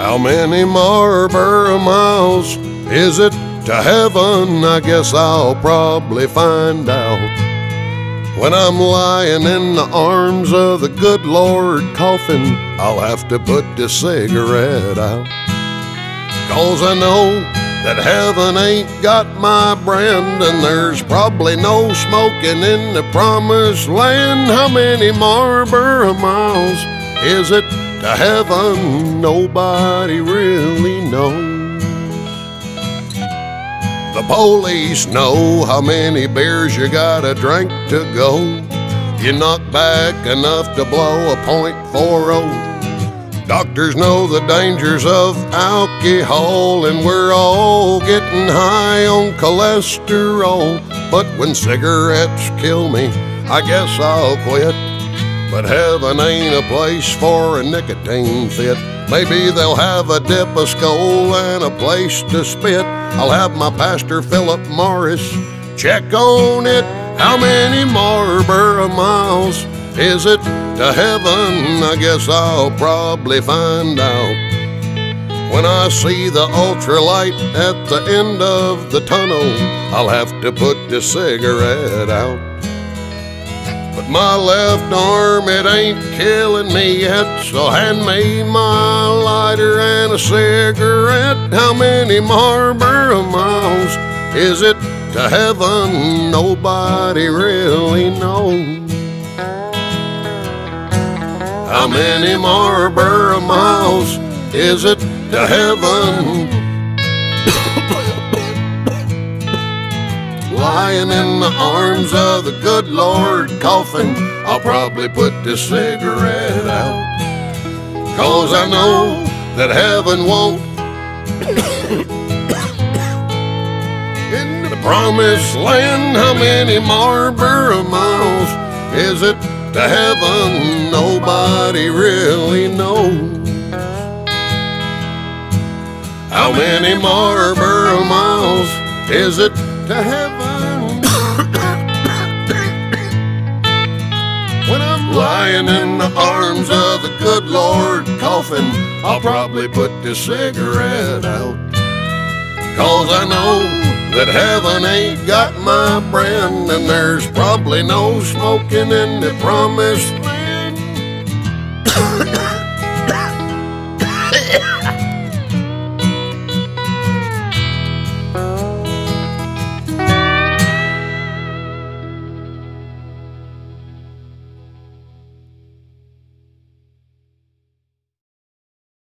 How many Marlboro miles is it to heaven? I guess I'll probably find out when I'm lying in the arms of the good Lord coughing. I'll have to put the cigarette out, 'cause I know that heaven ain't got my brand, and there's probably no smoking in the promised land. How many Marlboro miles is it to heaven? Nobody really knows. The police know how many beers you gotta drink to go. You knock back enough to blow a .40. Doctors know the dangers of alcohol, and we're all getting high on cholesterol. But when cigarettes kill me, I guess I'll quit. But heaven ain't a place for a nicotine fit. Maybe they'll have a dip of skull and a place to spit. I'll have my pastor Philip Morris check on it. How many Marlboro miles is it to heaven? I guess I'll probably find out when I see the ultralight at the end of the tunnel. I'll have to put the cigarette out. But my left arm, it ain't killing me yet, so hand me my lighter and a cigarette. How many Marlboro miles is it to heaven? Nobody really knows. How many Marlboro miles is it to heaven? Lying in the arms of the good Lord coughing, I'll probably put this cigarette out, 'cause I know that heaven won't in the promised land. How many Marlboro miles is it to heaven? Nobody really knows. How many Marlboro miles is it to heaven? When I'm lying in the arms of the good Lord coughing, I'll probably put this cigarette out, 'cause I know that heaven ain't got my brand, and there's probably no smoking in the promised land.